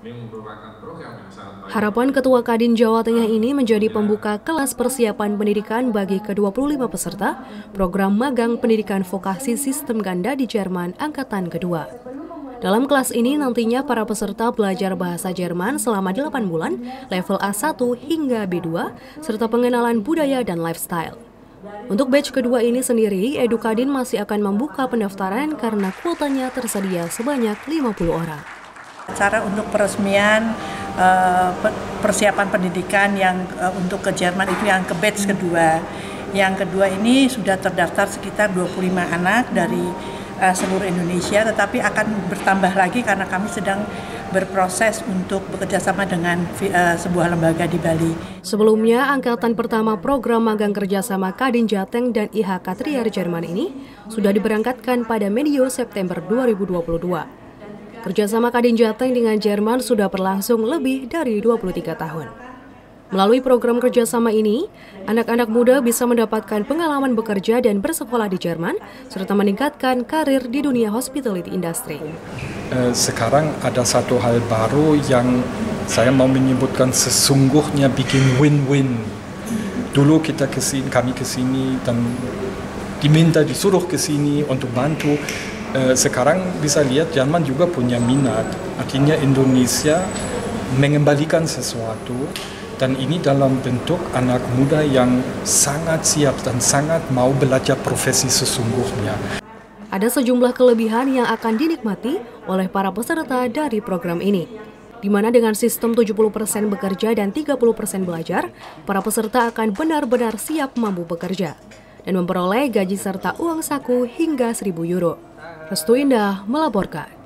Harapan Ketua Kadin Jawa Tengah ini menjadi pembuka kelas persiapan pendidikan bagi ke-25 peserta program magang pendidikan vokasi sistem ganda di Jerman Angkatan Kedua. Dalam kelas ini nantinya para peserta belajar bahasa Jerman selama 8 bulan, level A1 hingga B2, serta pengenalan budaya dan lifestyle. Untuk batch kedua ini sendiri, Edukadin masih akan membuka pendaftaran karena kuotanya tersedia sebanyak 50 orang. Cara untuk peresmian persiapan pendidikan yang untuk ke Jerman itu yang ke batch kedua. Yang kedua ini sudah terdaftar sekitar 25 anak dari seluruh Indonesia, tetapi akan bertambah lagi karena kami sedang berproses untuk bekerjasama dengan sebuah lembaga di Bali. Sebelumnya, angkatan pertama program magang kerjasama Kadin Jateng dan IHK Trier Jerman ini sudah diberangkatkan pada medio September 2022. Kerjasama Kadin Jateng dengan Jerman sudah berlangsung lebih dari 23 tahun. Melalui program kerjasama ini, anak-anak muda bisa mendapatkan pengalaman bekerja dan bersekolah di Jerman, serta meningkatkan karir di dunia hospitality industry. Sekarang ada satu hal baru yang saya mau menyebutkan sesungguhnya bikin win-win. Dulu kami kesini dan disuruh kesini untuk bantu. Sekarang bisa lihat Jerman juga punya minat, artinya Indonesia mengembalikan sesuatu, dan ini dalam bentuk anak muda yang sangat siap dan sangat mau belajar profesi sesungguhnya. Ada sejumlah kelebihan yang akan dinikmati oleh para peserta dari program ini, di mana dengan sistem 70% bekerja dan 30% belajar, para peserta akan benar-benar siap mampu bekerja dan memperoleh gaji serta uang saku hingga 1.000 euro. Restu Indah melaporkan.